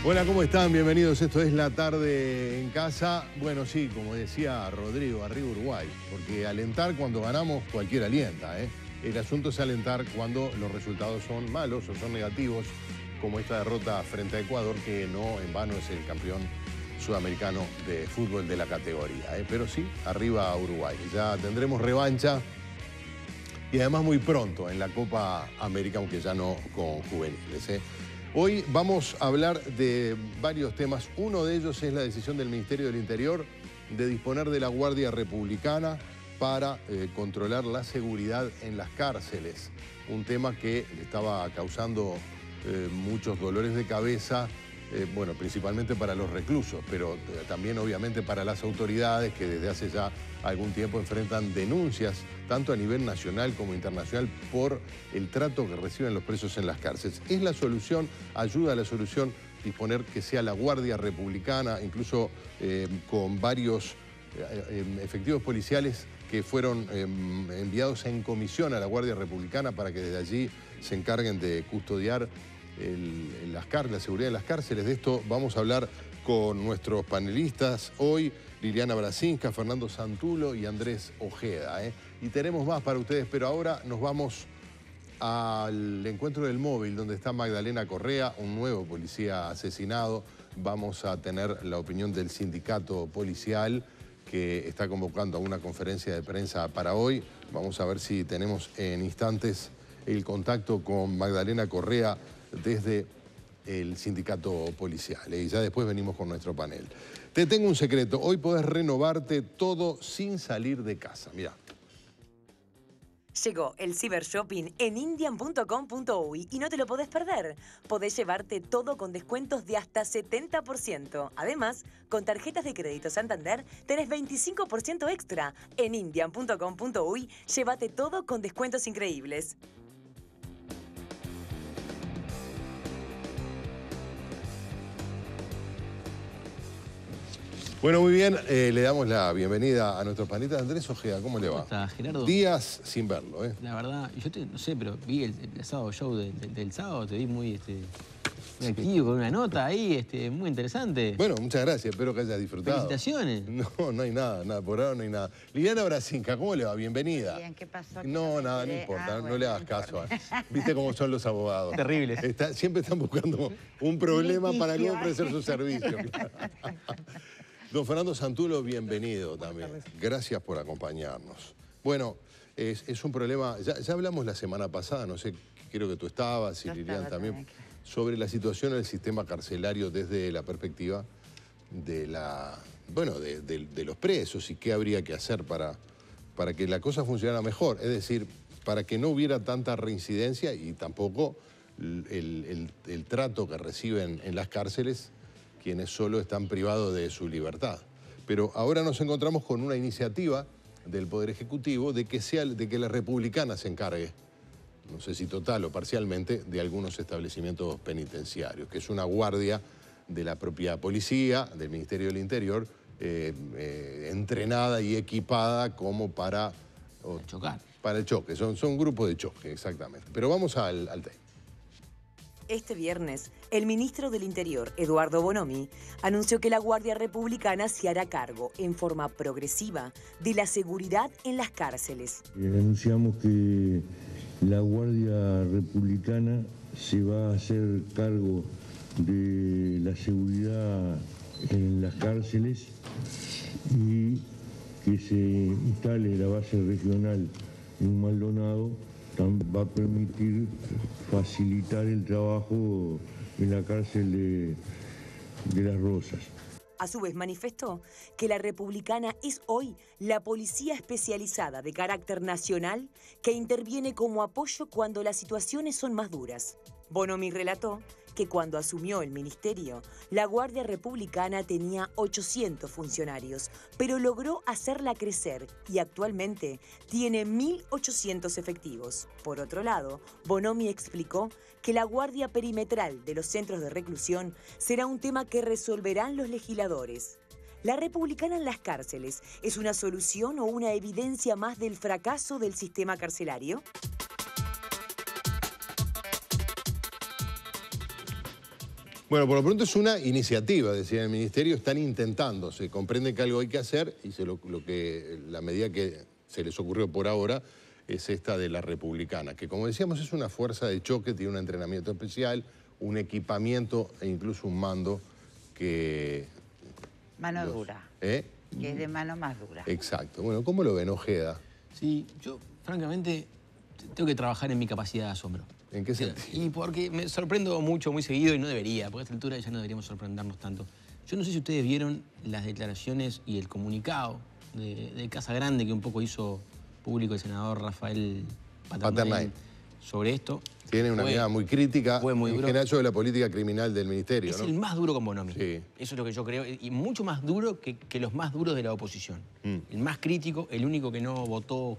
Hola, ¿cómo están? Bienvenidos. Esto es La Tarde en Casa. Bueno, sí, como decía Rodrigo, arriba Uruguay. Porque alentar cuando ganamos, cualquiera alienta, ¿eh? El asunto es alentar cuando los resultados son malos o son negativos, como esta derrota frente a Ecuador, que no en vano es el campeón sudamericano de fútbol de la categoría, ¿eh? Pero sí, arriba Uruguay. Ya tendremos revancha y además muy pronto en la Copa América, aunque ya no con juveniles, ¿eh? Hoy vamos a hablar de varios temas. Uno de ellos es la decisión del Ministerio del Interior de disponer de la Guardia Republicana para controlar la seguridad en las cárceles. Un tema que le estaba causando muchos dolores de cabeza, bueno, principalmente para los reclusos, pero también obviamente para las autoridades que desde hace ya algún tiempo enfrentan denuncias, tanto a nivel nacional como internacional, por el trato que reciben los presos en las cárceles. ¿Es la solución, ayuda a la solución disponer que sea la Guardia Republicana, incluso con varios efectivos policiales que fueron enviados en comisión a la Guardia Republicana para que desde allí se encarguen de custodiar la seguridad de las cárceles? De esto vamos a hablar con nuestros panelistas hoy, Liliana Brasinska, Fernando Santulo y Andrés Ojeda, ¿eh? Y tenemos más para ustedes, pero ahora nos vamos al encuentro del móvil, donde está Magdalena Correa, un nuevo policía asesinado. Vamos a tener la opinión del sindicato policial, que está convocando a una conferencia de prensa para hoy. Vamos a ver si tenemos en instantes el contacto con Magdalena Correa desde el sindicato policial. Y ya después venimos con nuestro panel. Te tengo un secreto. Hoy podés renovarte todo sin salir de casa. Mirá. Llegó el cibershopping en indian.com.uy y no te lo podés perder. Podés llevarte todo con descuentos de hasta 70%. Además, con tarjetas de crédito Santander tenés 25% extra. En indian.com.uy, llévate todo con descuentos increíbles. Bueno, muy bien, le damos la bienvenida a nuestros panelistas. Andrés Ojeda, ¿cómo le va? ¿Cómo estás, Gerardo? Días sin verlo, ¿eh? La verdad, yo no sé, pero vi el sábado show del sábado, te vi muy activo, con una nota ahí, muy interesante. Bueno, muchas gracias, espero que hayas disfrutado. Felicitaciones. No hay nada, por ahora no hay nada. Liliana Brasinska, ¿cómo le va? Bienvenida. Bien, ¿qué pasó? No, nada, no importa, no le hagas caso. Viste cómo son los abogados. Terribles. Siempre están buscando un problema para no ofrecer su servicio. Don Fernando Santulo, bienvenido también. Gracias por acompañarnos. Bueno, es un problema, ya hablamos la semana pasada, no sé, creo que tú estabas y Liliana también, sobre la situación del sistema carcelario desde la perspectiva de de los presos y qué habría que hacer para que la cosa funcionara mejor. Es decir, para que no hubiera tanta reincidencia y tampoco el trato que reciben en las cárceles quienes solo están privados de su libertad. Pero ahora nos encontramos con una iniciativa del Poder Ejecutivo de que la Republicana se encargue, no sé si total o parcialmente, de algunos establecimientos penitenciarios, que es una guardia de la propia policía, del Ministerio del Interior, entrenada y equipada como para chocar. Para el choque, son grupos de choque, exactamente. Pero vamos al tema. Este viernes, el ministro del Interior, Eduardo Bonomi, anunció que la Guardia Republicana se hará cargo, en forma progresiva, de la seguridad en las cárceles. Anunciamos que la Guardia Republicana se va a hacer cargo de la seguridad en las cárceles y que se instale la base regional en Maldonado va a permitir facilitar el trabajo en la cárcel de Las Rosas. A su vez manifestó que la Republicana es hoy la policía especializada de carácter nacional que interviene como apoyo cuando las situaciones son más duras. Bonomi relató que cuando asumió el ministerio, la Guardia Republicana tenía 800 funcionarios, pero logró hacerla crecer y actualmente tiene 1.800 efectivos. Por otro lado, Bonomi explicó que la guardia perimetral de los centros de reclusión será un tema que resolverán los legisladores. ¿La Republicana en las cárceles es una solución o una evidencia más del fracaso del sistema carcelario? Bueno, por lo pronto es una iniciativa, decía el Ministerio, están intentando, se comprende que algo hay que hacer y la medida que se les ocurrió por ahora es esta de la Republicana, que como decíamos es una fuerza de choque, tiene un entrenamiento especial, un equipamiento e incluso un mando que... Mano dura. ¿Eh? Que es de mano más dura. Exacto. Bueno, ¿cómo lo ven, Ojeda? Sí, yo francamente tengo que trabajar en mi capacidad de asombro. ¿En qué sentido? Y porque me sorprendo mucho, muy seguido, y no debería, porque a esta altura ya no deberíamos sorprendernos tanto. Yo no sé si ustedes vieron las declaraciones y el comunicado de Casa Grande que un poco hizo público el senador Rafael Paternay sobre esto. Tiene una mirada muy crítica, en general sobre la política criminal del Ministerio, es ¿no? el más duro con Bonomi. Sí. Eso es lo que yo creo, y mucho más duro que los más duros de la oposición. El más crítico, el único que no votó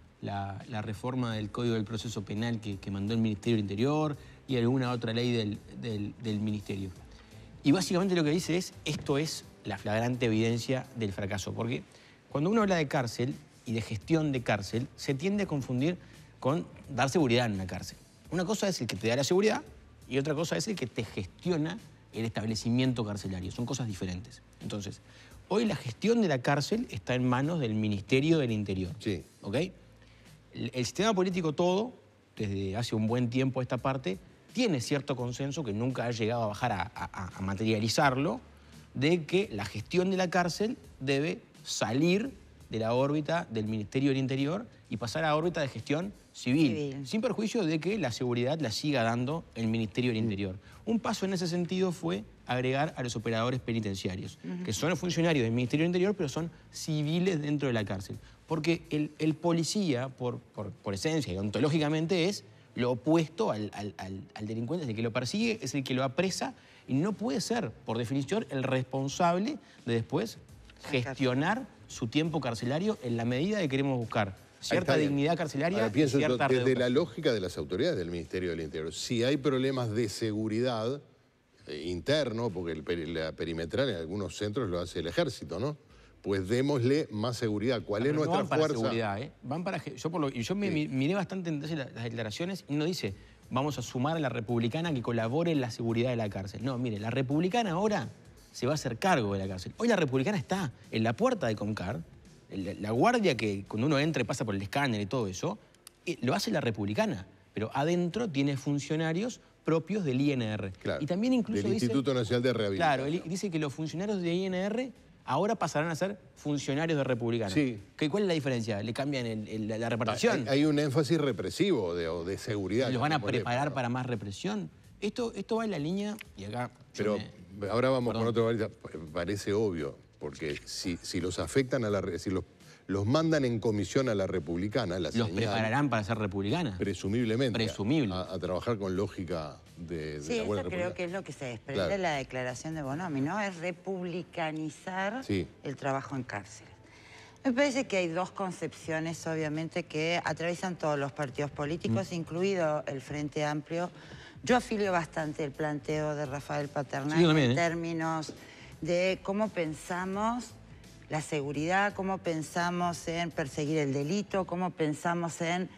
la reforma del Código del Proceso Penal que mandó el Ministerio del Interior y alguna otra ley del Ministerio. Y básicamente lo que dice es, esto es la flagrante evidencia del fracaso, porque cuando uno habla de cárcel y de gestión de cárcel, se tiende a confundir con dar seguridad en una cárcel. Una cosa es el que te da la seguridad y otra cosa es el que te gestiona el establecimiento carcelario. Son cosas diferentes. Entonces, hoy la gestión de la cárcel está en manos del Ministerio del Interior. Sí. ¿Ok? El sistema político todo, desde hace un buen tiempo a esta parte, tiene cierto consenso que nunca ha llegado a bajar a materializarlo, de que la gestión de la cárcel debe salir de la órbita del Ministerio del Interior y pasar a órbita de gestión civil, sin perjuicio de que la seguridad la siga dando el Ministerio del Interior. Un paso en ese sentido fue agregar a los operadores penitenciarios, que son funcionarios del Ministerio del Interior, pero son civiles dentro de la cárcel. Porque el policía, por esencia y ontológicamente, es lo opuesto al delincuente, es el que lo persigue, es el que lo apresa, y no puede ser, por definición, el responsable de después gestionar su tiempo carcelario en la medida que queremos buscar cierta dignidad carcelaria. Ahora, pienso y cierta desde la lógica de las autoridades del Ministerio del Interior. Si hay problemas de seguridad interno, porque la perimetral en algunos centros lo hace el Ejército, ¿no? Pues démosle más seguridad. ¿Cuál es nuestra fuerza? Van para seguridad, ¿eh? Van para... Yo miré bastante en las declaraciones y no dice vamos a sumar a la Republicana que colabore en la seguridad de la cárcel. No, mire, la Republicana ahora se va a hacer cargo de la cárcel. Hoy la Republicana está en la puerta de Concar, la guardia que cuando uno entra y pasa por el escáner y todo eso, lo hace la Republicana, pero adentro tiene funcionarios propios del INR. Claro, y también incluso del Instituto Nacional de Rehabilitación. Claro, dice que los funcionarios de INR ahora pasarán a ser funcionarios de Republicana. Sí. ¿Cuál es la diferencia? ¿Le cambian la repartición? Hay un énfasis represivo de seguridad. ¿Los van a preparar para más represión? Esto va en la línea, y acá... Pero ahora vamos con otro. Parece obvio, porque si los afectan si los mandan en comisión a la Republicana, ¿Los prepararán para ser Republicana? Presumiblemente. Presumible. A trabajar con lógica de sí, la buena eso creo que es lo que se desprende Claro. de la declaración de Bonomi, ¿no? Es republicanizar el trabajo en cárcel. Me parece que hay dos concepciones, obviamente, que atraviesan todos los partidos políticos, incluido el Frente Amplio. Yo afilio bastante el planteo de Rafael Paternay en términos de cómo pensamos la seguridad, cómo pensamos en perseguir el delito, cómo pensamos en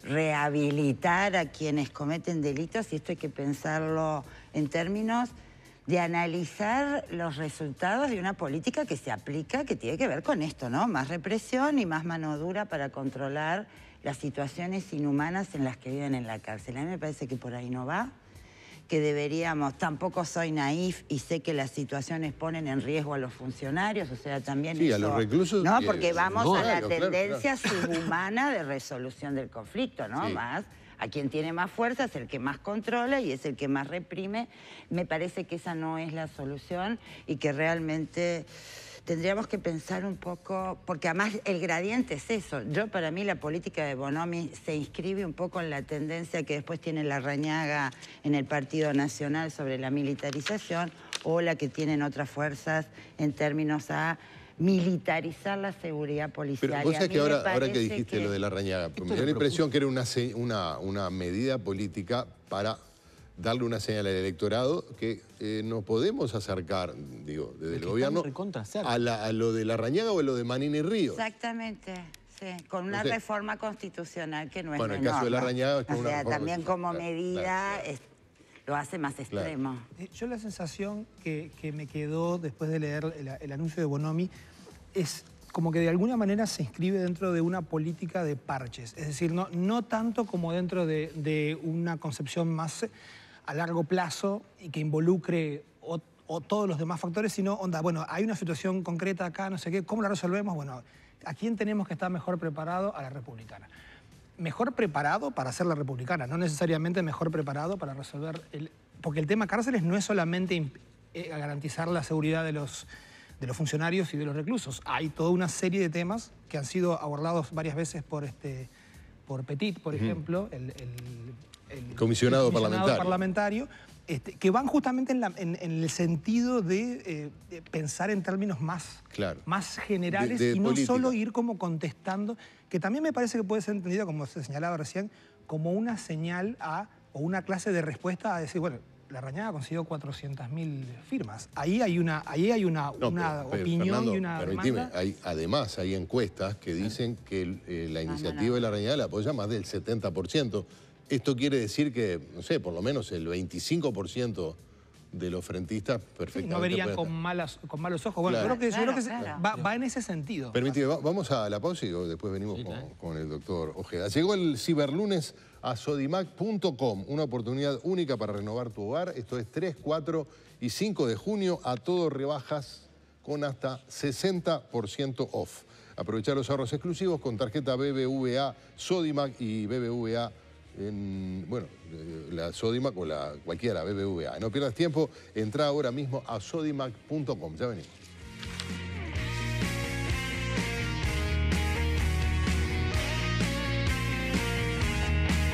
rehabilitar a quienes cometen delitos, y esto hay que pensarlo en términos de analizar los resultados de una política que se aplica, que tiene que ver con esto, ¿no? Más represión y más mano dura para controlar las situaciones inhumanas en las que viven en la cárcel. A mí me parece que por ahí no va, que deberíamos, tampoco soy naif y sé que las situaciones ponen en riesgo a los funcionarios, o sea, también sí, eso, a los reclusos. ¿no? Porque vamos a la claro, tendencia subhumana de resolución del conflicto, ¿no? Sí. Más a quien tiene más fuerza es el que más controla y es el que más reprime. Me parece que esa no es la solución y que realmente tendríamos que pensar un poco, porque además el gradiente es eso. Para mí la política de Bonomi se inscribe un poco en la tendencia que después tiene Larrañaga en el Partido Nacional sobre la militarización, o la que tienen otras fuerzas en términos a militarizar la seguridad policial. Pero vos sabés que ahora que dijiste lo de Larrañaga, me dio la impresión que era una medida política para darle una señal al electorado que nos podemos acercar, digo, desde el gobierno, a lo de Larrañaga o a lo de Manini Ríos. Exactamente, sí, con una reforma constitucional que no es menor. Bueno, el caso de Larrañaga es o una sea, reforma también como medida... claro. lo hace más extremo. Yo la sensación que me quedó después de leer el anuncio de Bonomi es como que de alguna manera se inscribe dentro de una política de parches. Es decir, no tanto como dentro de una concepción más a largo plazo y que involucre o todos los demás factores, sino, bueno, hay una situación concreta acá, no sé qué, ¿cómo la resolvemos? Bueno, ¿a quién tenemos que estar mejor preparado? A la republicana. Mejor preparado para hacer la republicana, no necesariamente mejor preparado para resolver porque el tema cárceles no es solamente garantizar la seguridad de los funcionarios y de los reclusos. Hay toda una serie de temas que han sido abordados varias veces por Petit, por ejemplo, el comisionado parlamentario que van justamente en el sentido de pensar en términos más generales y no política. Solo ir como contestando, que también me parece que puede ser entendido, como se señalaba recién, como una señal o una clase de respuesta a decir, bueno, Larrañaga consiguió 400.000 firmas. Ahí hay una opinión, Fernando, y una demanda. Además, hay encuestas que dicen que la iniciativa de Larrañaga la apoya más del 70%. Esto quiere decir que, no sé, por lo menos el 25% de los frentistas perfectamente... Sí, no verían con malos ojos. Bueno, yo creo que va en ese sentido. Permíteme, vamos a la pausa y después venimos con el doctor Ojeda. Llegó el Ciberlunes a sodimac.com, una oportunidad única para renovar tu hogar. Esto es 3, 4 y 5 de junio, a todo rebajas con hasta 60% off. Aprovechar los ahorros exclusivos con tarjeta BBVA Sodimac y BBVA la Sodimac o cualquiera, BBVA. No pierdas tiempo, entra ahora mismo a sodimac.com. Ya venimos.